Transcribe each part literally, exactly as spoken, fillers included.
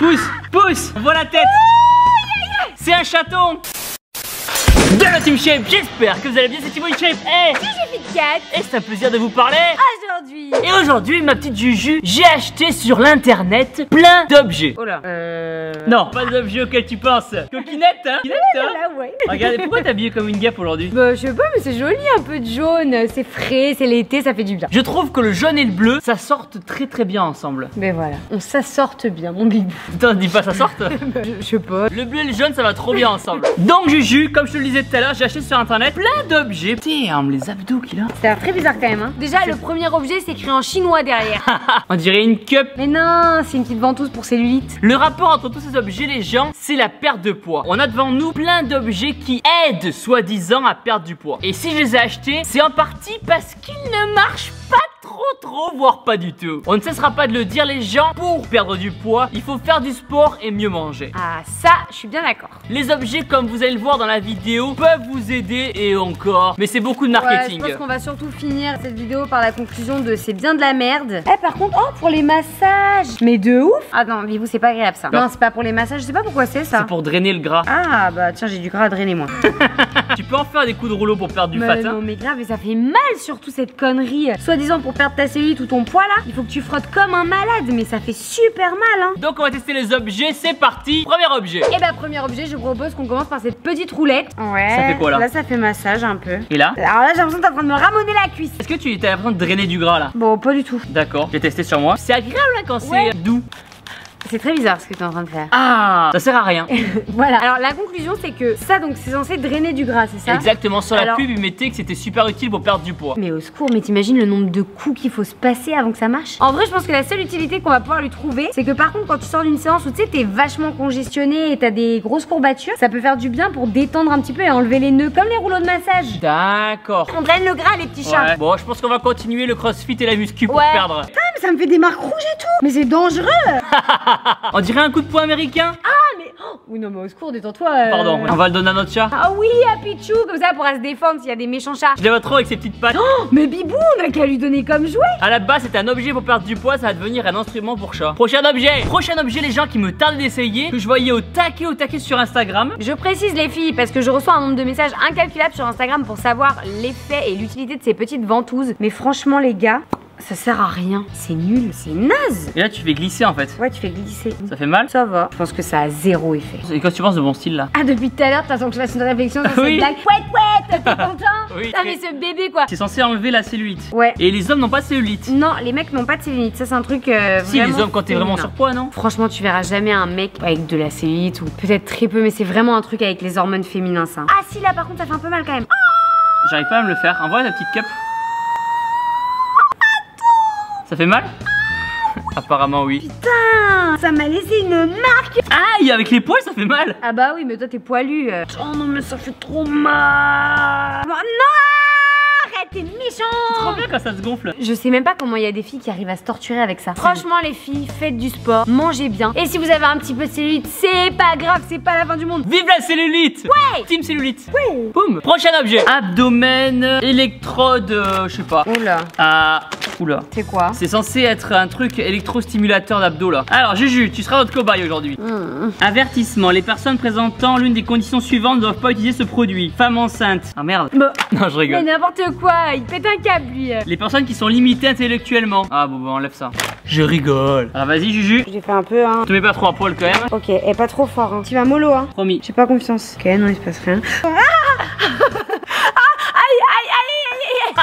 Pousse, pousse, on voit la tête. C'est un chaton de la Team Shape. J'espère que vous allez bien, c'est Thibaut Shape. Hey, Si j'ai fait quatre. et c'est un plaisir de vous parler. Aujourd'hui. Et aujourd'hui, ma petite Juju, j'ai acheté sur l'internet plein d'objets. Oh là. Euh. Non, pas d'objets auxquels tu penses. Coquinette, hein, Coquinette, hein. Là, ouais. Regardez, pourquoi t'es habillée comme une guêpe aujourd'hui? Bah, je sais pas, mais c'est joli, un peu de jaune. C'est frais, c'est l'été, ça fait du bien. Je trouve que le jaune et le bleu, ça sortent très très bien ensemble. Mais voilà, on s'assorte bien, mon bibou. Putain, dis pas ça sorte. je, je sais pas. Le bleu et le jaune, ça va trop bien ensemble. Donc Juju, comme je te le disais tout à l'heure, j'ai acheté sur internet plein d'objets. Putain, les abdos qu'il a. C'est très bizarre quand même, hein. Déjà, le premier objet, c'est écrit en chinois derrière. On dirait une cup. Mais non, c'est une petite ventouse pour cellulite. Le rapport entre tous ces objets, les gens, c'est la perte de poids. On a devant nous plein d'objets qui aident, soi-disant, à perdre du poids. Et si je les ai achetés, c'est en partie parce qu'ils ne marchent pas trop trop, voire pas du tout. On ne cessera pas de le dire, les gens, pour perdre du poids, il faut faire du sport et mieux manger. Ah, ça, je suis bien d'accord. Les objets, comme vous allez le voir dans la vidéo, peuvent vous aider et encore. Mais c'est beaucoup de marketing. Ouais, je pense qu'on va surtout finir cette vidéo par la conclusion de c'est bien de la merde. Eh, par contre, oh, pour les massages. Mais de ouf. Ah non, mais vous, c'est pas agréable ça. Non, non c'est pas pour les massages, je sais pas pourquoi c'est ça. C'est pour drainer le gras. Ah, bah tiens, j'ai du gras à drainer moi. Tu peux en faire des coups de rouleau pour perdre du mais fat. non, Hein. mais grave, et ça fait mal surtout cette connerie. Soi-disant pour perdre ta cellulite ou ton poids là, il faut que tu frottes comme un malade, mais ça fait super mal, hein. Donc on va tester les objets, c'est parti. Premier objet. Et bah, premier objet, je propose qu'on commence par cette petite roulette. Ouais. Ça fait quoi, là? Là, ça fait massage un peu. Et là? Alors là, j'ai l'impression que t'es en train de me ramoner la cuisse. Est-ce que tu étais en train de drainer du gras là? Bon, pas du tout. D'accord, j'ai testé sur moi. C'est agréable hein, quand Ouais. c'est doux. C'est très bizarre ce que tu es en train de faire. Ah, ça sert à rien. Voilà. Alors la conclusion c'est que ça donc c'est censé drainer du gras, c'est ça? Exactement, sur la Alors- pub ils mettaient que c'était super utile pour perdre du poids. Mais au secours, mais t'imagines le nombre de coups qu'il faut se passer avant que ça marche? En vrai, je pense que la seule utilité qu'on va pouvoir lui trouver, c'est que par contre, quand tu sors d'une séance où tu sais, t'es vachement congestionné et t'as des grosses courbatures, ça peut faire du bien pour détendre un petit peu et enlever les nœuds, comme les rouleaux de massage. D'accord. On draine le gras, les petits chats. Ouais. Bon, je pense qu'on va continuer le crossfit et la muscu pour Ouais. perdre. Ah, mais ça me fait des marques rouges et tout. Mais c'est dangereux. On dirait un coup de poing américain. Ah, mais oh, oui, non, mais au secours, détends-toi. euh. Pardon, on va le donner à notre chat. Ah oui, à Pichou, comme ça, elle pourra se défendre s'il y a des méchants chats. Je l'aime trop avec ses petites pattes. Oh, mais Bibou, on a qu'à lui donner comme jouet. À la base, c'était un objet pour perdre du poids, ça va devenir un instrument pour chat. Prochain objet. Prochain objet, les gens qui me tardent d'essayer, que je voyais au taquet au taquet sur Instagram. Je précise les filles parce que je reçois un nombre de messages incalculable sur Instagram pour savoir l'effet et l'utilité de ces petites ventouses. Mais franchement les gars, ça sert à rien. C'est nul, c'est naze. Et là, tu fais glisser en fait. Ouais, tu fais glisser. Ça fait mal. Ça va. Je pense que ça a zéro effet. Et quand tu penses de mon style là? Ah, depuis tout à l'heure, t'attends que je fasse une réflexion sur Oui. cette blague. Ouais, ouais, t'es content? Oui. Putain, mais ce bébé quoi. C'est censé enlever la cellulite. Ouais. Et les hommes n'ont pas de cellulite. Non, les mecs n'ont pas de cellulite. Ça, c'est un truc. Euh, Si, vraiment les hommes quand t'es vraiment féminin. surpoids, non? Franchement, tu verras jamais un mec avec de la cellulite ou peut-être très peu, mais c'est vraiment un truc avec les hormones féminines, ça. Ah, si, là par contre, ça fait un peu mal quand même. J'arrive pas à me le faire. Envoie la petite cup. Ça fait mal? Apparemment oui. Putain, ça m'a laissé une marque. Aïe, avec les poils ça fait mal. Ah bah oui, mais toi t'es poilu. euh. Oh non, mais ça fait trop mal. Oh, non, arrête, t'es C'est trop méchant. bien quand ça se gonfle. Je sais même pas comment il y a des filles qui arrivent à se torturer avec ça. Franchement les filles, faites du sport, mangez bien. Et si vous avez un petit peu de cellulite, c'est pas grave, c'est pas la fin du monde. Vive la cellulite! Ouais. Team cellulite! Ouais. Boum! Prochain objet! Abdomen, électrode, euh, je sais pas. Oula, Ah, oula. c'est quoi? C'est censé être un truc électrostimulateur d'abdos là. Alors Juju, tu seras notre cobaye aujourd'hui. Mmh. Avertissement, les personnes présentant l'une des conditions suivantes ne doivent pas utiliser ce produit. Femme enceinte. Ah merde. Bah, Non, je mais rigole. n'importe quoi, il pète un câble lui. Les personnes qui sont limitées intellectuellement. Ah bon, bah enlève ça. Je rigole. Alors vas-y Juju. J'ai fait un peu, hein. Te mets pas trop à poil quand même. Ok, et pas trop fort, hein. Tu vas mollo, hein. Promis. J'ai pas confiance. Ok, non, il se passe rien. Ah, aïe, aïe, aïe, aïe, aïe.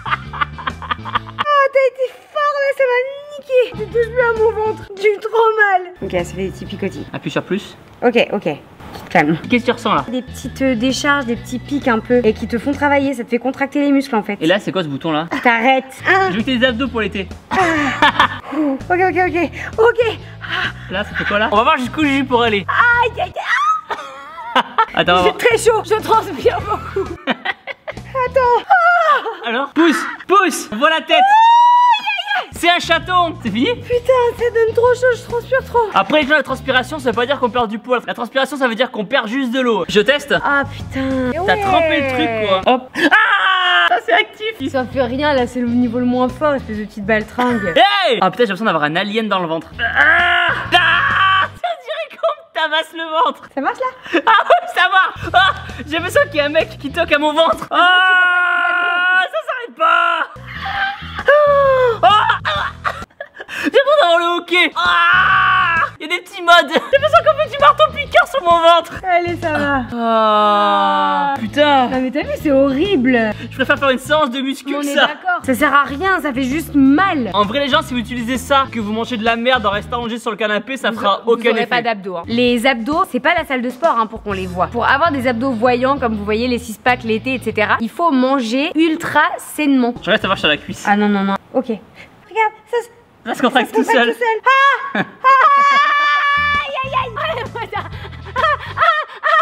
Ah, t'as été fort là, ça m'a niqué. Tu touches plus à mon ventre. J'ai eu trop mal. Ok, ça fait des petits picotis. Appuie sur plus. Ok, ok. Tu te calmes. Qu'est-ce que tu ressens là? Des petites euh, décharges, des petits pics un peu. Et qui te font travailler, ça te fait contracter les muscles en fait. Et là c'est quoi ce bouton là? T'arrêtes. Ah, Je veux que t'aies des abdos pour l'été. ouh. Ok, ok, ok. Ok. Là ça fait quoi là? On va voir jusqu'où Juju pour aller. Aïe, aïe, aïe. Attends, on va voir. C'est très chaud. Je transpire beaucoup. Attends. Alors pousse, pousse. On voit la tête. C'est un chaton. C'est fini? Putain, ça donne trop chaud, je transpire trop. Après la transpiration ça veut pas dire qu'on perd du poids. La transpiration ça veut dire qu'on perd juste de l'eau. Je teste. Ah putain. T'as trempé le truc quoi. Hop. Ah, ça c'est actif. Ça fait rien là, c'est le niveau le moins fort, espèce de petite baltringue. Hey. Ah putain j'ai l'impression d'avoir un alien dans le ventre. Ah, ah, masse le ventre. Ça marche là? Ah ouais, ça marche. Ah, j'ai l'impression qu'il y a un mec qui toque à mon ventre. Ah, ça s'arrête pas. Ah, j'ai pas dans le hockey. Ah, il y a des petits modes. J'ai l'impression qu'on fait du marteau piqueur sur mon ventre. Allez, ça va. Ah, putain. Non mais t'as vu, c'est horrible. Je préfère faire une séance de muscu On que est ça. d'accord. Ça sert à rien, ça fait juste mal. En vrai les gens, si vous utilisez ça, que vous mangez de la merde en restant allongé sur le canapé, ça Vous- fera vous aucun aurez effet. pas d'abdos. Hein. Les abdos, c'est pas la salle de sport hein, pour qu'on les voit. Pour avoir des abdos voyants, comme vous voyez les six packs l'été, et cetera, il faut manger ultra sainement. Je reste à voir sur la cuisse. Ah non, non, non. Ok. Regarde, ça se Ça se contracte tout contracte seul. tout seul. Ah, ah, aïe, aïe, aïe. Ah, voilà. Ah, ah, ah.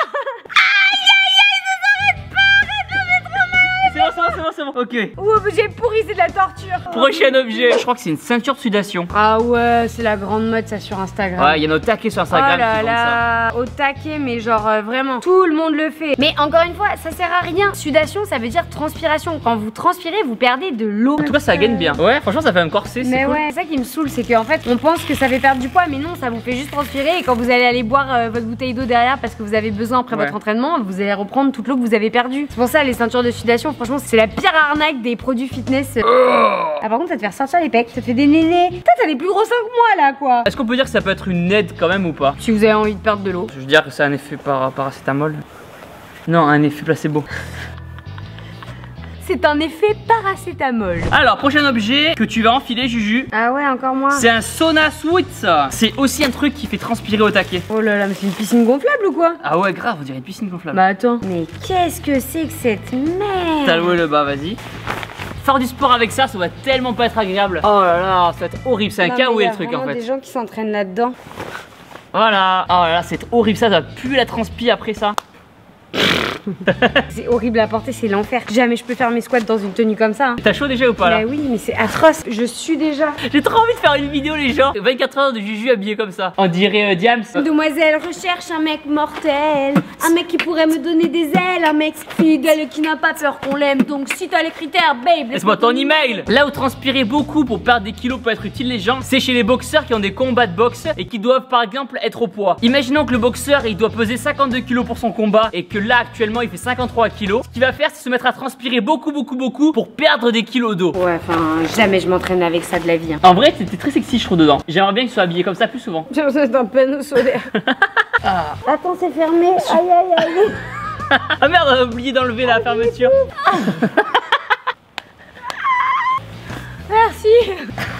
C'est bon, c'est bon, c'est bon, c'est bon. Ok. Ouh, j'ai pourri, c'est de la torture. Prochain objet. Je crois que c'est une ceinture de sudation. Ah ouais, c'est la grande mode ça sur Instagram. Ouais, il y en a au taquet sur Instagram Oh là qui vendent ça. là, au taquet, mais genre euh, vraiment, tout le monde le fait. Mais encore une fois, ça sert à rien. Sudation, ça veut dire transpiration. Quand vous transpirez, vous perdez de l'eau. En tout cas, ça gagne bien. Ouais, franchement, ça fait un corset. Mais C'est cool. ouais, c'est ça qui me saoule, c'est qu'en fait, on pense que ça fait perdre du poids, mais non, ça vous fait juste transpirer. Et quand vous allez aller boire euh, votre bouteille d'eau derrière parce que vous avez besoin après Ouais. votre entraînement, vous allez reprendre toute l'eau que vous avez perdue. C'est pour ça, les ceintures de sudation, franchement, c'est la pire arnaque des produits fitness. Ah, par contre, ça te fait ressortir les pecs, ça te fait des nénés. Toi, t'as des plus gros seins que moi là, quoi. Est-ce qu'on peut dire que ça peut être une aide quand même ou pas? Si vous avez envie de perdre de l'eau. Je veux dire que c'est un effet par paracétamol. Non, un effet placebo. C'est un effet paracétamol. Alors, prochain objet que tu vas enfiler, Juju. Ah ouais, encore moi. C'est un sauna sweat, ça. C'est aussi un truc qui fait transpirer au taquet. Oh là là, mais c'est une piscine gonflable ou quoi? Ah ouais, grave, on dirait une piscine gonflable. Bah attends. Mais qu'est-ce que c'est que cette merde? T'as loué le bas, vas-y. Faire du sport avec ça, ça va tellement pas être agréable. Oh là là, ça va être horrible. C'est un Non, mais caouet y a le truc en vraiment fait. des gens qui s'entraînent là-dedans. Voilà. Oh là là, c'est horrible. Ça, ça va puer la transpi après ça. C'est horrible à porter, c'est l'enfer. Jamais je peux faire mes squats dans une tenue comme ça. Hein. T'as chaud déjà ou pas là? Bah oui, mais c'est atroce. Je suis déjà. J'ai trop envie de faire une vidéo, les gens. vingt-quatre heures de Juju habillé comme ça. On dirait euh, Diams. Demoiselle recherche un mec mortel, un mec qui pourrait me donner des ailes, un mec fidèle qui n'a pas peur qu'on l'aime. Donc si t'as les critères, babe, Laisse-moi ton email. Là où transpirer beaucoup pour perdre des kilos peut être utile, les gens, c'est chez les boxeurs qui ont des combats de boxe et qui doivent par exemple être au poids. Imaginons que le boxeur il doit peser cinquante-deux kilos pour son combat et que là actuellement il fait cinquante-trois kilos. Ce qu'il va faire c'est se mettre à transpirer beaucoup beaucoup beaucoup pour perdre des kilos d'eau. Ouais, enfin, jamais je m'entraîne avec ça de la vie. Hein. En vrai c'était très sexy je trouve dedans. J'aimerais bien qu'il soit habillé comme ça plus souvent. C'est un panneau solaire. Ah. Attends, c'est fermé. Aïe aïe aïe. Ah merde, on a oublié d'enlever la fermeture. Merci.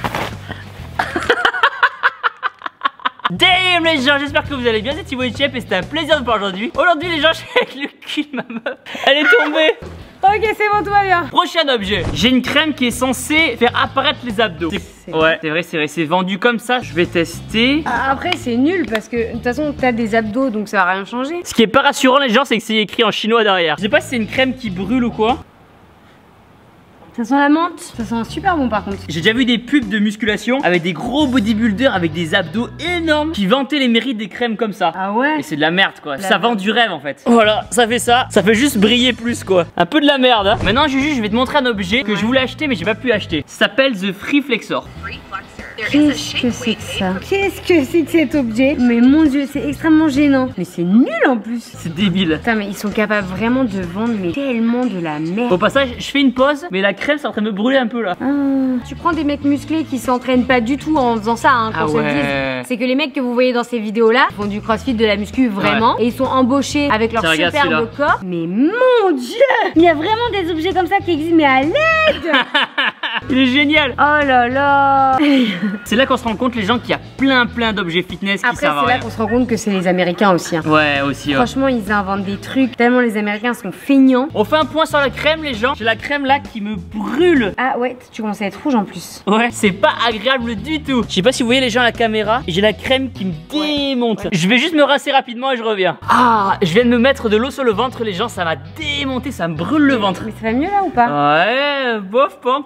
Damn les gens, j'espère que vous allez bien, c'est Thibaut et Chep et c'était un plaisir de vous parler aujourd'hui. Aujourd'hui les gens, j'ai avec le cul de ma meuf. Elle est tombée. Ok, c'est bon, tout va bien. Prochain objet, j'ai une crème qui est censée faire apparaître les abdos. C'est Ouais, c'est vrai, c'est vrai, c'est vendu comme ça. Je vais tester. Après, c'est nul parce que de toute façon, t'as des abdos donc ça va rien changer. Ce qui est pas rassurant les gens, c'est que c'est écrit en chinois derrière. Je sais pas si c'est une crème qui brûle ou quoi. Ça sent la menthe. Ça sent super bon par contre. J'ai déjà vu des pubs de musculation avec des gros bodybuilders avec des abdos énormes qui vantaient les mérites des crèmes comme ça. Ah ouais. Et c'est de la merde quoi, La ça vend merde. du rêve en fait. Voilà, ça fait ça, ça fait juste briller plus quoi. Un peu de la merde hein. Maintenant Juju, je vais te montrer un objet que je voulais acheter mais j'ai pas pu acheter. Ça s'appelle The Free Flexor. Qu'est-ce que c'est que ça? Qu'est-ce que c'est que cet objet? Mais mon dieu, c'est extrêmement gênant. Mais c'est nul en plus. C'est débile. Putain, mais ils sont capables vraiment de vendre mais tellement de la merde. Au passage, je fais une pause, mais la crème c'est en train de me brûler un peu là. Ah, tu prends des mecs musclés qui s'entraînent pas du tout en faisant ça, hein, qu'on Ah se le ouais. dise. C'est que les mecs que vous voyez dans ces vidéos-là font du crossfit, de la muscu vraiment, et ils sont embauchés avec leur Tiens, regarde superbe celui-là. corps. Mais mon dieu, il y a vraiment des objets comme ça qui existent, mais à l'aide. Il est génial. Oh là là. C'est là qu'on se rend compte les gens qu'il y a plein plein d'objets fitness qui Après, servent à c'est là rien. qu'on se rend compte que c'est les Américains aussi. Hein. Ouais, aussi. Ouais. Franchement, ils inventent des trucs tellement les Américains sont feignants. On fait un point sur la crème les gens. J'ai la crème là qui me brûle. Ah ouais, tu commences à être rouge en plus. Ouais, c'est pas agréable du tout. Je sais pas si vous voyez les gens à la caméra. J'ai la crème qui me démonte. Ouais. Je vais juste me rincer rapidement et je reviens. Ah, je viens de me mettre de l'eau sur le ventre les gens. Ça m'a démonté, ça me brûle le ventre. Mais ça va mieux là ou pas? Ouais, bof, pas encore hein.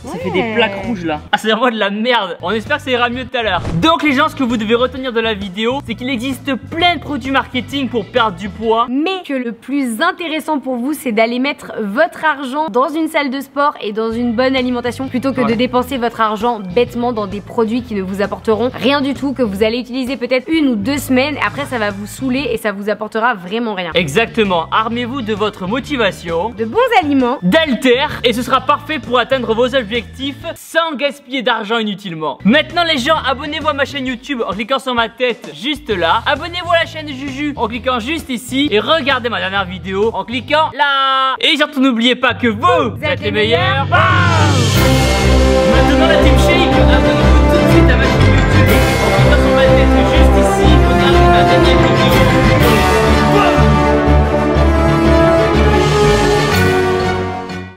Ça Ouais. fait des plaques rouges là. Ah, c'est vraiment de la merde. On espère que ça ira mieux tout à l'heure. Donc les gens, ce que vous devez retenir de la vidéo, c'est qu'il existe plein de produits marketing pour perdre du poids. Mais que le plus intéressant pour vous, c'est d'aller mettre votre argent dans une salle de sport et dans une bonne alimentation plutôt que Ouais. de dépenser votre argent bêtement dans des produits qui ne vous apporteront rien du tout, que vous allez utiliser peut-être une ou deux semaines. Après, ça va vous saouler et ça vous apportera vraiment rien. Exactement. Armez-vous de votre motivation, De bons aliments. d'haltères, et ce sera parfait pour atteindre vos objectifs sans gaspiller d'argent inutilement. Maintenant les gens, abonnez-vous à ma chaîne YouTube en cliquant sur ma tête juste là. Abonnez-vous à la chaîne de Juju en cliquant juste ici. Et regardez ma dernière vidéo en cliquant là. Et surtout n'oubliez pas que vous, Vous êtes les meilleurs. Bam. Maintenant la team Shake.